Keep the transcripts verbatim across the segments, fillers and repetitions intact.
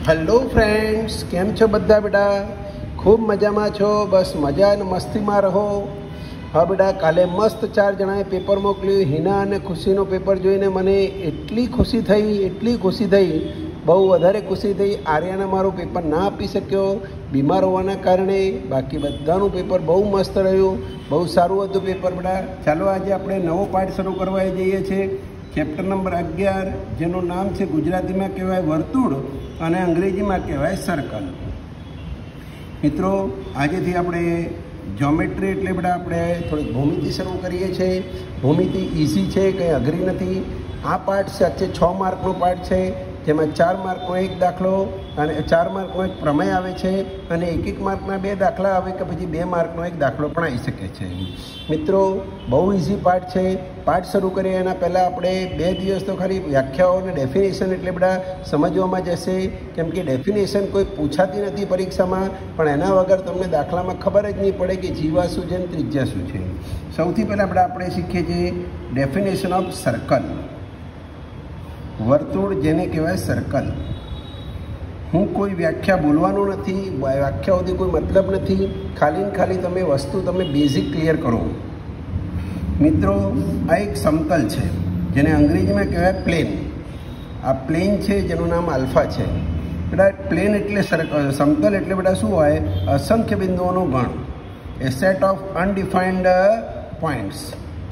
Hello friends, केम छो बधा बेटा? खूब मजा में छो? बस मजा ने मस्ती में रहो। हाँ बेटा, काले मस्त चार जणाए पेपर मोकल्युं। हिना अने खुशीनो पेपर जोईने मने एटली खुशी थई, एटली खुशी थई, बहु वधारे खुशी थई। आर्याने मारो पेपर ना आपी शक्यो बीमार होवाना कारणे। बाकी बधानुं पेपर बहु मस्त रह्युं, बहु सारुं हतुं पेपर बेटा। चालो आज आपणे नवो पाठ शरू करवा जईए छीए। चैप्टर नंबर अगियार, जेनुं नाम छे गुजराती में कहेवाय वर्तुळ અને અંગ્રેજીમાં કહેવાય સર્કલ। મિત્રો, આજેથી આપણે જ્યોમેટ્રી એટલે બધા આપણે થોડીક ભૂમિતિ શરૂ કરીએ છીએ। ભૂમિતિ ઇઝી છે, કંઈ અઘરી નથી। આ પાઠ સાચે છ માર્કનો પાઠ છે, જેમાં ચાર માર્કનો એક દાખલો અને ચાર માર્કનો એક પ્રમેય આવે છે અને એક એક માર્કના બે દાખલા આવે કે પછી બે માર્કનો એક દાખલો પણ આવી શકે છે। મિત્રો, બહુ ઇઝી પાઠ છે। પાઠ શરૂ કરીએ એના પહેલાં આપણે બે દિવસ તો ખાલી વ્યાખ્યાઓ અને ડેફિનેશન એટલે બધા સમજવામાં જશે, કેમ કે ડેફિનેશન કોઈ પૂછાતી નથી પરીક્ષામાં, પણ એના વગર તમને દાખલામાં ખબર જ નહીં પડે કે જીવા શું છે અને ત્રિજ્યા શું છે। સૌથી પહેલાં આપણે આપણે શીખીએ છીએ ડેફિનેશન ઓફ સર્કલ। વર્તુળ જેને કહેવાય સર્કલ। હું કોઈ વ્યાખ્યા બોલવાનો નથી, વ્યાખ્યાઓથી કોઈ મતલબ નથી, ખાલી ને ખાલી તમે વસ્તુ તમે બેઝિક ક્લિયર કરો। મિત્રો, આ એક સમતલ છે જેને અંગ્રેજીમાં કહેવાય પ્લેન। આ પ્લેન છે જેનું નામ આલ્ફા છે બેટા। પ્લેન એટલે સમતલ એટલે બેટા શું હોય? અસંખ્ય બિંદુઓનો ગણ, a set of undefined points.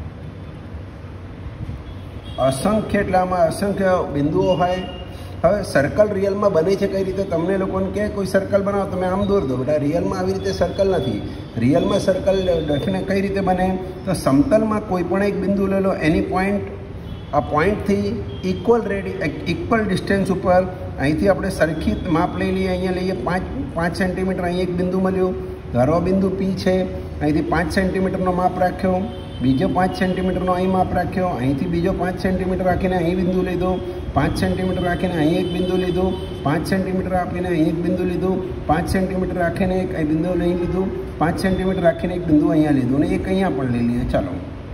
असंख्य એટલે આમાં અસંખ્ય બિંદુઓ હોય। હવે સર્કલ રિયલમાં બને છે કઈ રીતે? તમને લોકોને કે કોઈ સર્કલ બનાવો, તમે આમ દોર દો બેટા। રિયલમાં આવી રીતે સર્કલ નથી। રિયલમાં સર્કલ ડેફિનેટ કઈ રીતે બને? તો સમતલમાં કોઈ પણ એક બિંદુ લઈ લો, એની પોઈન્ટ, આ પોઈન્ટથી ઇક્વલ રેડી ઇક્વલ ડિસ્ટન્સ ઉપર અહીંથી આપણે સરખી માપ લઈ લઈએ। અહીંયા લઈએ પાંચ પાંચ સેન્ટીમીટર, અહીં એક બિંદુ મળ્યું, ધારો બિંદુ પી છે, અહીંથી પાંચ સેન્ટીમીટરનો માપ રાખ્યો, બીજો પાંચ સેન્ટીમીટરનો અહીં માપ રાખ્યો, અહીંથી બીજો પાંચ સેન્ટીમીટર રાખીને અહીં બિંદુ લીધો, પાંચ સેન્ટીમીટર રાખીને અહીં એક બિંદુ લીધું, પાંચ સેન્ટીમીટર આપીને અહીં એક બિંદુ લીધું, પાંચ સેન્ટીમીટર રાખીને એક અહીં બિંદુ લઈ લીધું, પાંચ સેન્ટીમીટર રાખીને એક બિંદુ અહીંયા લીધું અને એક અહીંયા પણ લઈ લઈએ। ચાલો,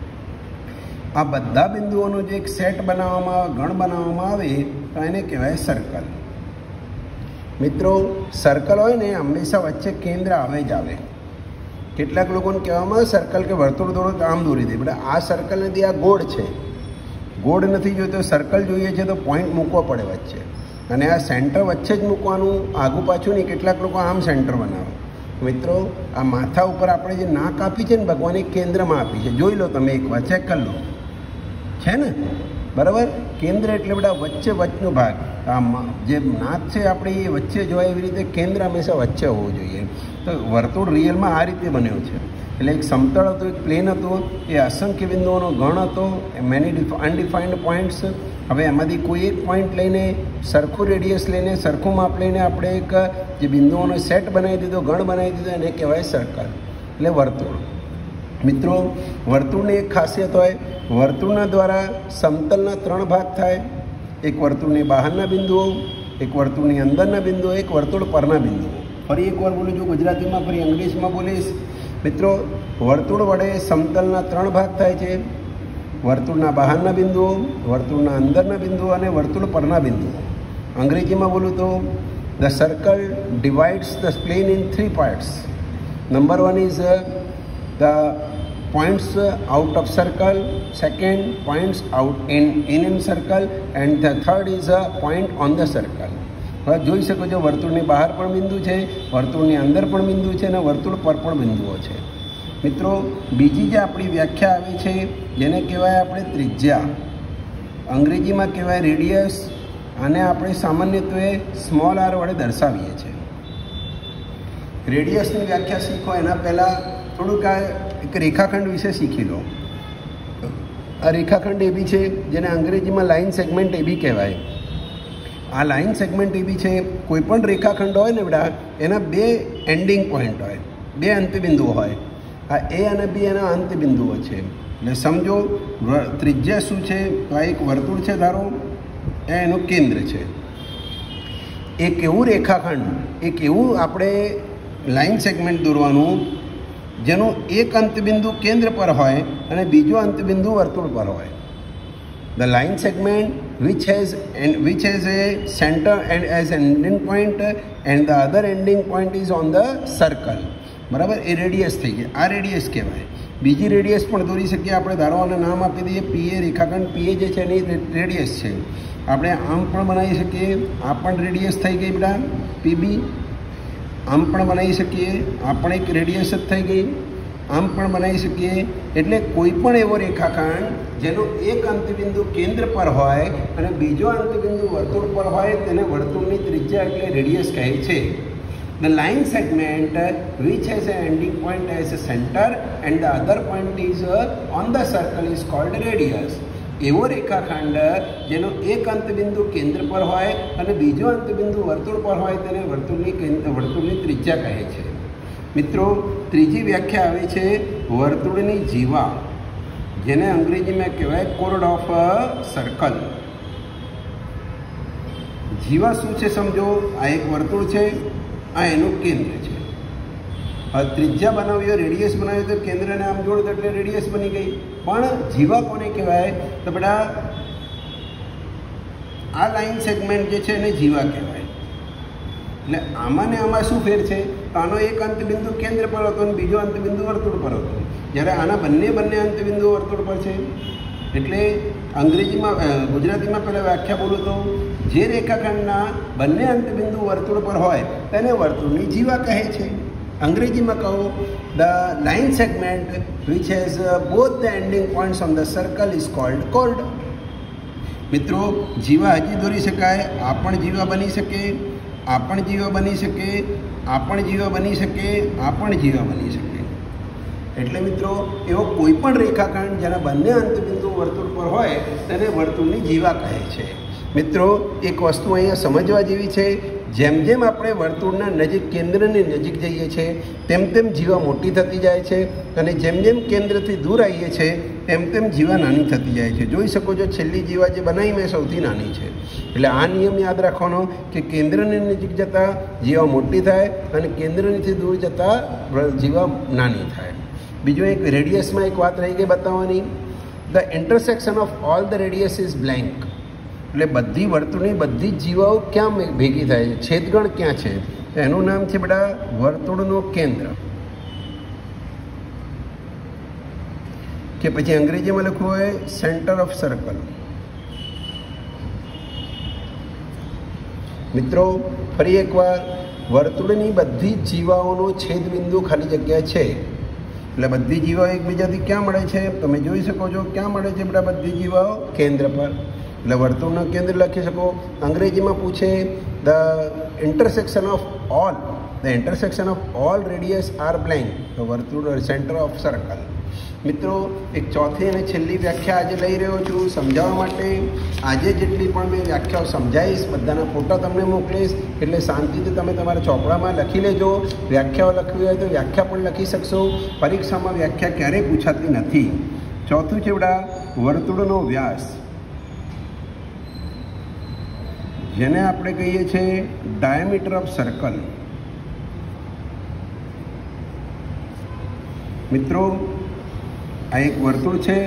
આ બધા બિંદુઓનો જે એક સેટ બનાવવામાં આવે, ગણ બનાવવામાં આવે તો એને કહેવાય સર્કલ। મિત્રો, સર્કલ હોય ને હંમેશા વચ્ચે કેન્દ્ર આવે જ આવે। કેટલાક લોકોને કહેવામાં સર્કલ કે વર્તુળ દોરો તો આમ દોરી દે બેટા। આ સર્કલ નથી, આ ગોળ છે, ગોળ નથી જોઈતો, સર્કલ જોઈએ છે તો પોઈન્ટ મૂકવો પડે વચ્ચે, અને આ સેન્ટર વચ્ચે જ મૂકવાનું, આગું પાછું નહીં। કેટલાક લોકો આમ સેન્ટર બનાવે। મિત્રો, આ માથા ઉપર આપણે જે નાક આપી છે ને ભગવાને કેન્દ્રમાં આપી છે, જોઈ લો તમે એકવાર, ચેક કરી લો, છે ને બરાબર? કેન્દ્ર એટલે બેટા વચ્ચે વચનો ભાગ। આ જે નાક છે આપણે એ વચ્ચે જોવાય એવી રીતે કેન્દ્ર હંમેશા વચ્ચે હોવું જોઈએ। તો વર્તુળ રિયલમાં આ રીતે બન્યો છે। એટલે એક સમતળ હતું, એક પ્લેન હતું, એ અસંખ્ય બિંદુઓનો ગણ હતો, મેની અનડિફાઇન્ડ પોઈન્ટ્સ। હવે એમાંથી કોઈ એક પોઈન્ટ લઈને, સરખું રેડિયસ લઈને, સરખું માપ લઈને આપણે એક જે બિંદુઓનો સેટ બનાવી દીધો, ગણ બનાવી દીધો, એને કહેવાય સર્કલ એટલે વર્તુળ। મિત્રો, વર્તુળની એક ખાસિયત હોય, વર્તુળના દ્વારા સમતલના ત્રણ ભાગ થાય। એક વર્તુળની બહારના બિંદુઓ, એક વર્તુળની અંદરના બિંદુઓ, એક વર્તુળ પરના બિંદુઓ। ફરી એકવાર બોલું છું ગુજરાતીમાં, ફરી અંગ્રેજીમાં બોલીશ। મિત્રો, વર્તુળ વડે સમતલના ત્રણ ભાગ થાય છે, વર્તુળના બહારના બિંદુઓ, વર્તુળના અંદરના બિંદુઓ અને વર્તુળ પરના બિંદુઓ। અંગ્રેજીમાં બોલું તો the circle divides the plane in three parts. Number one is the points out of circle, second points out in in in circle, and the third is a point on the circle। હવે જોઈ શકો છો વર્તુળની બહાર પણ બિંદુ છે, વર્તુળની અંદર પણ બિંદુ છે અને વર્તુળ પર પણ બિંદુઓ છે। મિત્રો, બીજી જે આપણી વ્યાખ્યા આવી છે જેને કહેવાય આપણે ત્રિજ્યા, અંગ્રેજીમાં કહેવાય રેડિયસ, આને આપણે સામાન્યત્વે સ્મોલ આર વડે દર્શાવીએ છીએ। રેડિયસની વ્યાખ્યા શીખો એના પહેલાં થોડુંક આ એક રેખાખંડ વિશે શીખી લો। આ રેખાખંડ એ બી છે જેને અંગ્રેજીમાં લાઇન સેગમેન્ટ એ બી કહેવાય। આ લાઇન સેગમેન્ટ એ બી છે, કોઈ પણ રેખાખંડ હોય ને બેટા, એના બે એન્ડિંગ પોઈન્ટ હોય, બે અંતબિંદુઓ હોય। આ એ અને બી એના અંતબિંદુઓ છે। એટલે સમજો ત્રિજ્યા શું છે? તો આ એક વર્તુળ છે, ધારો એ એનું કેન્દ્ર છે। એક એવું રેખાખંડ, એક એવું આપણે લાઇન સેગમેન્ટ દોરવાનું જેનું એક અંતબિંદુ કેન્દ્ર પર હોય અને બીજો અંતબિંદુ વર્તુળ પર હોય। The line segment which has and which has a centre and as ending point and the other ending point is on the circle. બરાબર, એ રેડિયસ થઈ ગઈ. આ રેડિયસ કહેવાય. બીજી રેડિયસ પણ દોરી શકીએ આપણે. ધારો આને નામ આપી દઈએ પી એ. રેખાખંડ પી એ જે છે એની રેડિયસ છે. આપણે આમ પણ બનાવી શકીએ. આ પણ રેડિયસ થઈ ગઈ બેટા પીબી. આમ પણ બનાવી શકીએ. આ પણ એક રેડિયસ જ થઈ ગઈ. આમ પણ બનાવી શકીએ. એટલે કોઈ પણ એવો રેખાખંડ જેનો એક અંતબિંદુ કેન્દ્ર પર હોય અને બીજો અંતબિંદુ વર્તુળ પર હોય તેને વર્તુળની ત્રિજ્યા એટલે રેડિયસ કહે છે. The line segment uh, which has an ending point as a center and the other point is uh, on the circle is called radius. એવો રેખાખંડ જેનો એક અંતબિંદુ કેન્દ્ર પર હોય અને બીજો અંતબિંદુ વર્તુળ પર હોય તેને વર્તુળની વર્તુળની ત્રિજ્યા કહે છે. મિત્રો, ત્રીજી વ્યાખ્યા આવે છે વર્તુળની જીવા, જેને અંગ્રેજીમાં કહેવાય કોર્ડ ઓફ સર્કલ. જીવા શું છે સમજો. આ એક વર્તુળ છે, આ એનું કેન્દ્ર છે. હવે ત્રિજ્યા બનાવ્યો, રેડિયસ બનાવ્યો તો કેન્દ્રને આમ જોડો તો એટલે રેડિયસ બની ગઈ. પણ જીવા કોને કહેવાય તો બેટા આ લાઇન સેગમેન્ટ જે છે એને જીવા કહેવાય. એટલે આમાં ને આમાં શું ફેર છે તો આનો એક અંતબિંદુ કેન્દ્ર પર હતો અને બીજો અંતબિંદુ વર્તુળ પર હતો, જ્યારે આના બંને બંને અંતબિંદુ વર્તુળ પર છે. એટલે અંગ્રેજીમાં ગુજરાતીમાં પહેલાં વ્યાખ્યા બોલું તો જે રેખાખંડના બંને અંતબિંદુ વર્તુળ પર હોય તેને વર્તુળની જીવા કહે છે. અંગ્રેજીમાં કહો the line segment which has both the ending points on the circle is called chord. મિત્રો, જીવા હજી દોરી શકાય. આ પણ જીવા બની શકે, આ પણ જીવા બની શકે, આ પણ જીવા બની શકે, આ પણ જીવા બની શકે. એટલે મિત્રો, એવો કોઈ પણ રેખાખંડ જેના બંને અંતબિંદુ વર્તુળ પર હોય તેને વર્તુળની જીવા કહે છે. મિત્રો, એક વસ્તુ અહીંયા સમજવા જેવી છે. જેમ જેમ આપણે વર્તુળના નજીક કેન્દ્રની નજીક જઈએ છીએ તેમ તેમ જીવા મોટી થતી જાય છે અને જેમ જેમ કેન્દ્રથી દૂર આવીએ છીએ તેમ તેમ જીવા નાની થતી જાય છે. જોઈ શકો છો છેલ્લી જીવા જે બનાવી મેં સૌથી નાની છે. એટલે આ નિયમ યાદ રાખવાનો કે કેન્દ્રની નજીક જતાં જીવા મોટી થાય અને કેન્દ્રથી દૂર જતાં જીવા નાની થાય. બીજું એક રેડિયસમાં એક વાત રહી ગઈ બતાવવાની. The intersection of all the radius is blank. એટલે બધી વર્તુળની બધી જ જીવાઓ ક્યાં ભેગી થાય છે, છેદગણ ક્યાં છે, એનું નામ છે બેટા વર્તુળનું કેન્દ્ર. કે પછી અંગ્રેજીમાં લખવું હોય સેન્ટર ઓફ સર્કલ. મિત્રો, ફરી એકવાર, વર્તુળની બધી જ જીવાઓનો છેદબિંદુ ખાલી જગ્યા છે. એટલે બધી જીવાઓ એકબીજાથી ક્યાં મળે છે તમે જોઈ શકો છો. ક્યાં મળે છે બેટા બધી જીવાઓ? કેન્દ્ર પર. એટલે વર્તુળનું કેન્દ્ર લખી શકો. અંગ્રેજીમાં પૂછે the intersection of all the intersection of all radius are blank. તો વર્તુળ સેન્ટર ઓફ સર્કલ. મિત્રો, એક ચોથી અને છેલ્લી વ્યાખ્યા આજે લઈ રહ્યો છું સમજાવવા માટે. આજે જેટલી પણ મેં વ્યાખ્યાઓ સમજાવીશ બધાના ફોટા તમને મોકલીશ, એટલે શાંતિથી તમે તમારા ચોપડામાં લખી લેજો. વ્યાખ્યાઓ લખવી હોય તો વ્યાખ્યા પણ લખી શકશો. પરીક્ષામાં વ્યાખ્યા ક્યારેય પૂછાતી નથી. ચોથું છે બેટા વર્તુળનો વ્યાસ, જેને આપણે કહીએ છીએ ડાયામીટર ઓફ સર્કલ. મિત્રો, આ એક વર્તુળ છે,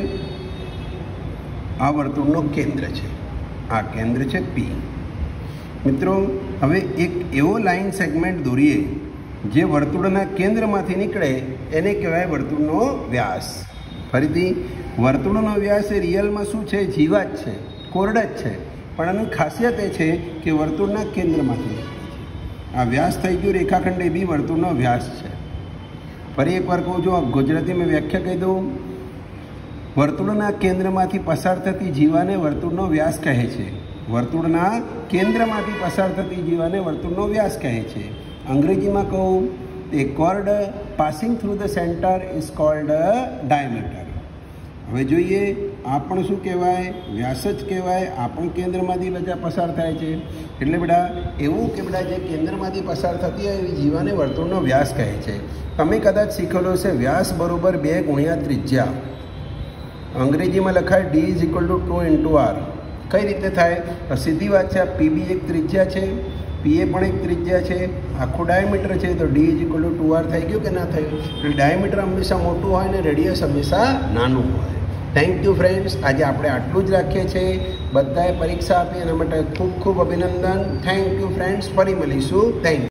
આ વર્તુળનું કેન્દ્ર છે, આ કેન્દ્ર છે પી. મિત્રો, હવે એક એવો લાઇન સેગમેન્ટ દોરીએ જે વર્તુળના કેન્દ્રમાંથી નીકળે એને કહેવાય વર્તુળનો વ્યાસ. ફરીથી, વર્તુળનો વ્યાસ એ રિયલમાં શું છે? જીવા જ છે, કોર્ડ જ છે, પણ આની ખાસિયત એ છે કે વર્તુળના કેન્દ્રમાંથી નીકળે છે. આ વ્યાસ થઈ ગયું રેખાખંડ, એ બી વર્તુળનો વ્યાસ છે. ફરી એકવાર કહું છું, ગુજરાતીમાં વ્યાખ્યા કહી દઉં. વર્તુળના કેન્દ્રમાંથી પસાર થતી જીવાને વર્તુળનો વ્યાસ કહે છે. વર્તુળના કેન્દ્રમાંથી પસાર થતી જીવાને વર્તુળનો વ્યાસ કહે છે. અંગ્રેજીમાં કહું, a chord passing through the centre is called diameter. હવે જોઈએ, આ પણ શું કહેવાય? વ્યાસ જ કહેવાય. આ પણ કેન્દ્રમાંથી બધા પસાર થાય છે. એટલે બેટા એવું કે બેટા જે કેન્દ્રમાંથી પસાર થતી હોય એવી જીવાને વર્તુળનો વ્યાસ કહે છે. તમે કદાચ શીખેલો છે વ્યાસ બરોબર બે ગુણ્યા ત્રિજ્યા. અંગ્રેજીમાં લખાય D is equal to two into R. કઈ રીતે થાય? સીધી વાત છે. આ પીબી એક ત્રિજ્યા છે, પીએ પણ એક ત્રિજ્યા છે, આખું ડાયામીટર છે, તો D is equal to two R થઈ ગયું કે ના થયું? એટલે ડાયામીટર હંમેશા મોટું હોય ને રેડિયસ હંમેશા નાનું હોય. Thank you friends. આજે આપણે આટલું જ રાખીએ છીએ. બધાએ પરીક્ષા આપી એના માટે ખૂબ ખૂબ અભિનંદન. Thank you friends. ફરી મળીશું. Thank you.